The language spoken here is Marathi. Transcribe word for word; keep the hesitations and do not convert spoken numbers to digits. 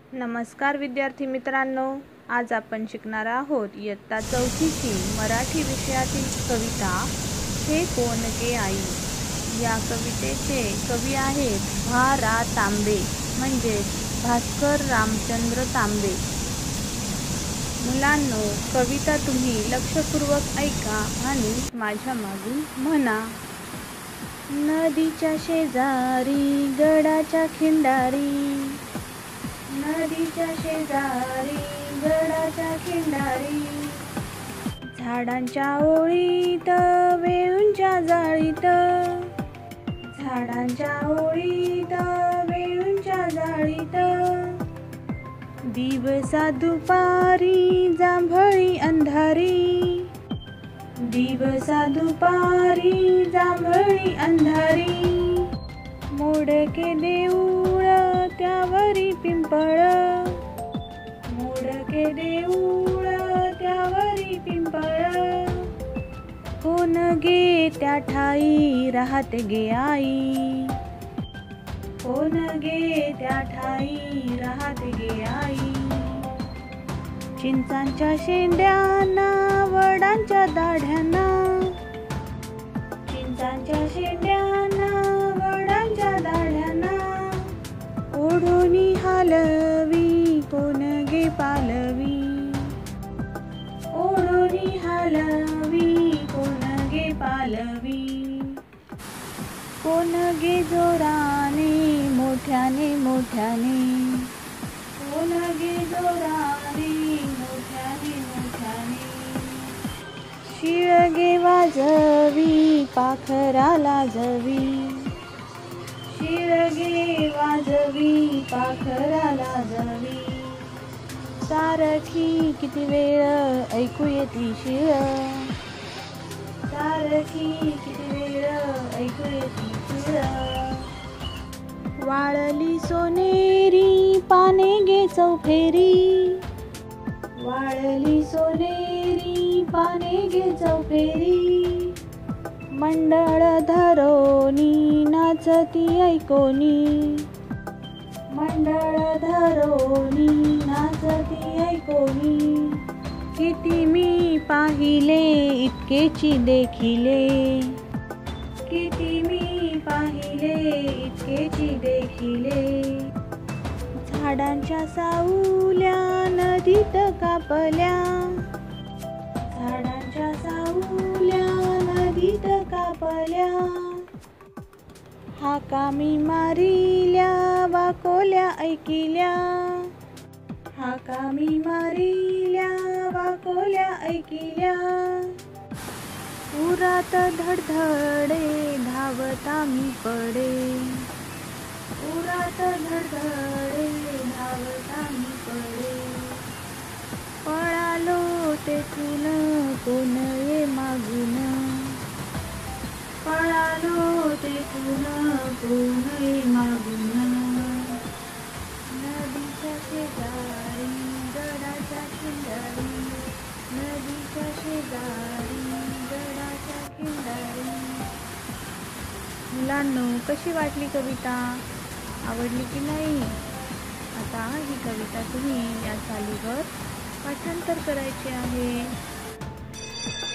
नमस्कार विद्यार्थी मित्रांनो, आज आपण शिकणार आहोत इयत्ता चौथीची मराठी विषयातील कविता हे कोण गे आई। या कवितेचे कवी आहेत भा रा तांबे म्हणजे भास्कर रामचंद्र तांबे। मुलांनो, कविता तुम्ही लक्षपूर्वक ऐका आणि माझ्या मागून म्हणा। नदीच्या शेजारी गडाच्या खिंडारी, नदीच्या शेजारी गडाच्या खिंडारी, झाडांच्या ओळीत वेळूंच्या जाळीत, झाडांच्या ओळीत वेळूंच्या जाळीत, दिवसा दुपारी जांभळी अंधारी, दिवसा दुपारी जांभळी अंधारी, मोडके देऊळ त्यावरी पिंपळ, मोडके देऊळ त्यावरी पिंपळ, कोण गे त्या ठाई राहते गे आई, कोण गे त्या ठाई राहते गे आई, चिंचांच्या शेंड्यांना वडांच्या दाढ्यांना, चिंचांच्या शेंड्यांना वडांच्या दाढ्यांना, ओढोनी हालवी कोण गे पालवी, ओढोनी हालवी कोण गे पालवी, कोण गे जोराने मोठ्याने मोठ्याने, कोण गे जोराने मोठ्याने मोठ्याने, शिळगे वाजवी पाखरा लाजवी, शिळगे वाजवी पाखरा लाजवी, सारखी किती वेळ ऐकू येती शिळ, सारखी किती वेळ ऐकू येती शिळ, वाळली सोनेरी पाने गे चौफेरी, वाळली सोनेरी पाने गे चौफेरी, मंडळ धरोनी नाचती ऐकोनी, मंडळ धरोनी नाचती ऐकोनी, किती मी पाहिले इतकेची देखिले, किती मी पाहिले इतकेची देखिले, झाडांच्या सावल्या नदीत कापल्या, झाडांच्या सावल्या नदीत कापल्या, हाका मी मारिल्या वाकोल्या ऐकिल्या, हाका मी मारिल्या वाकोल्या ऐकिल्या, उरात धडधडे धावता मी पडे, उरात धडधडे धावता मी पडे, पळालो तेथून कोण ये मागून, पळालो तेथून कोण ये मागून, नदीच्या शेजारी गडाच्या खिंडारी, नदीच्या शेजारी गडाच्या खिंडारी। मुलांनो, कशी वाटली कविता? आवडली की नाही? आता ही कविता तुम्ही या चालीवर पाठांतर करायचे आहे।